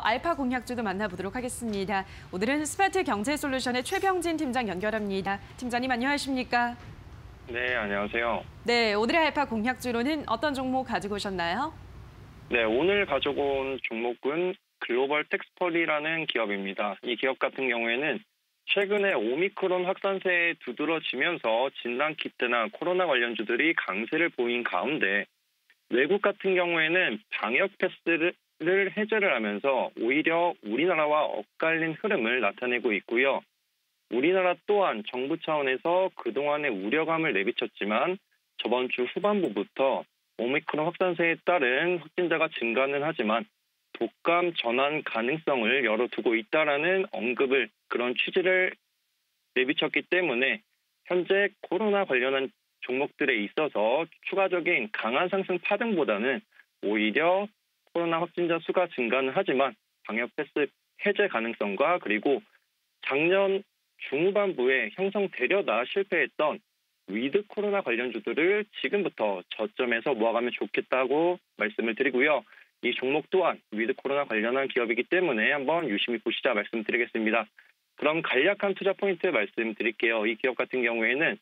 알파 공약주도 만나보도록 하겠습니다. 오늘은 스마트 경제솔루션의 최병진 팀장 연결합니다. 팀장님 안녕하십니까? 네, 안녕하세요. 네, 오늘의 알파 공약주로는 어떤 종목 가지고 오셨나요? 네, 오늘 가져온 종목은 글로벌 텍스펄이라는 기업입니다. 이 기업 같은 경우에는 최근에 오미크론 확산세에 두드러지면서 진단키트나 코로나 관련주들이 강세를 보인 가운데 외국 같은 경우에는 방역 패스를 해제를 하면서 오히려 우리나라와 엇갈린 흐름을 나타내고 있고요. 우리나라 또한 정부 차원에서 그동안의 우려감을 내비쳤지만 저번 주 후반부부터 오미크론 확산세에 따른 확진자가 증가는 하지만 독감 전환 가능성을 열어두고 있다라는 언급을 그런 취지를 내비쳤기 때문에 현재 코로나 관련한 종목들에 있어서 추가적인 강한 상승 파동보다는 오히려 코로나 확진자 수가 증가는 하지만 방역 패스 해제 가능성과 그리고 작년 중후반부에 형성되려다 실패했던 위드 코로나 관련주들을 지금부터 저점에서 모아가면 좋겠다고 말씀을 드리고요. 이 종목 또한 위드 코로나 관련한 기업이기 때문에 한번 유심히 보시자 말씀드리겠습니다. 그럼 간략한 투자 포인트 말씀드릴게요. 이 기업 같은 경우에는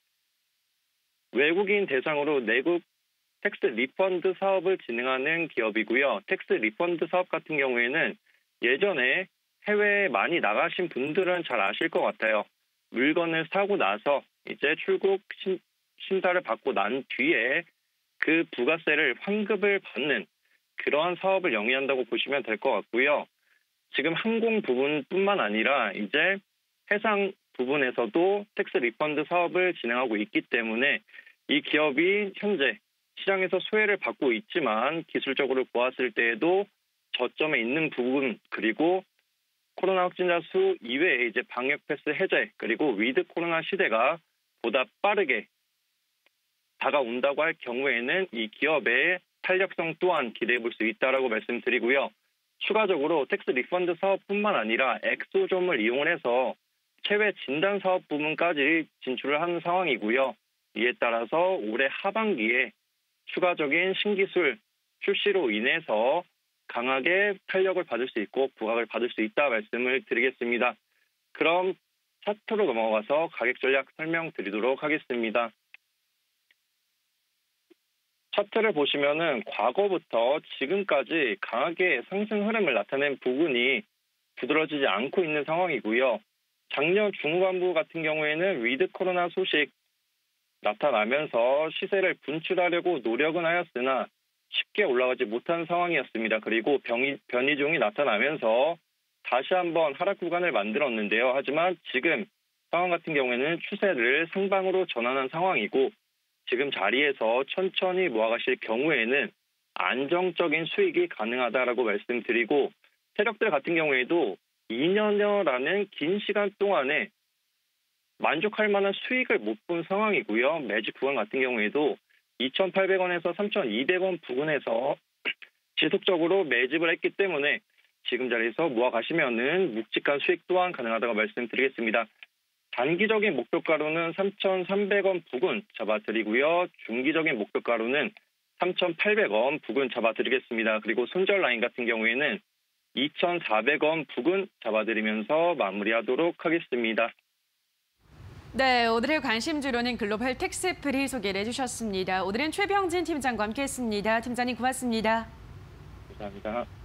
외국인 대상으로 내국 텍스 리펀드 사업을 진행하는 기업이고요. 텍스 리펀드 사업 같은 경우에는 예전에 해외에 많이 나가신 분들은 잘 아실 것 같아요. 물건을 사고 나서 이제 출국 심사를 받고 난 뒤에 그 부가세를 환급을 받는 그러한 사업을 영위한다고 보시면 될 것 같고요. 지금 항공 부분뿐만 아니라 이제 해상 부분에서도 텍스 리펀드 사업을 진행하고 있기 때문에 이 기업이 현재 시장에서 수혜를 받고 있지만 기술적으로 보았을 때에도 저점에 있는 부분 그리고 코로나 확진자 수 이외에 이제 방역 패스 해제 그리고 위드 코로나 시대가 보다 빠르게 다가온다고 할 경우에는 이 기업의 탄력성 또한 기대해 볼 수 있다라고 말씀드리고요. 추가적으로 텍스 리펀드 사업뿐만 아니라 엑소점을 이용해서 체외 진단 사업 부문까지 진출을 하는 상황이고요. 이에 따라서 올해 하반기에 추가적인 신기술 출시로 인해서 강하게 탄력을 받을 수 있고 부각을 받을 수 있다 말씀을 드리겠습니다. 그럼 차트로 넘어가서 가격 전략 설명드리도록 하겠습니다. 차트를 보시면은 과거부터 지금까지 강하게 상승 흐름을 나타낸 부분이 두드러지지 않고 있는 상황이고요. 작년 중후반부 같은 경우에는 위드 코로나 소식 나타나면서 시세를 분출하려고 노력은 하였으나 쉽게 올라가지 못한 상황이었습니다. 그리고 변이종이 나타나면서 다시 한번 하락 구간을 만들었는데요. 하지만 지금 상황 같은 경우에는 추세를 상방으로 전환한 상황이고 지금 자리에서 천천히 모아가실 경우에는 안정적인 수익이 가능하다라고 말씀드리고 세력들 같은 경우에도 2년여라는 긴 시간 동안에 만족할 만한 수익을 못 본 상황이고요. 매직 구간 같은 경우에도 2,800원에서 3,200원 부근에서 지속적으로 매집을 했기 때문에 지금 자리에서 모아가시면은 묵직한 수익 또한 가능하다고 말씀드리겠습니다. 단기적인 목표가로는 3,300원 부근 잡아드리고요. 중기적인 목표가로는 3,800원 부근 잡아드리겠습니다. 그리고 손절 라인 같은 경우에는 2,400원 부근 잡아드리면서 마무리하도록 하겠습니다. 네, 오늘의 관심주로는 글로벌 텍스플이 소개를 해주셨습니다. 오늘은 최병진 팀장과 함께했습니다. 팀장님 고맙습니다. 감사합니다.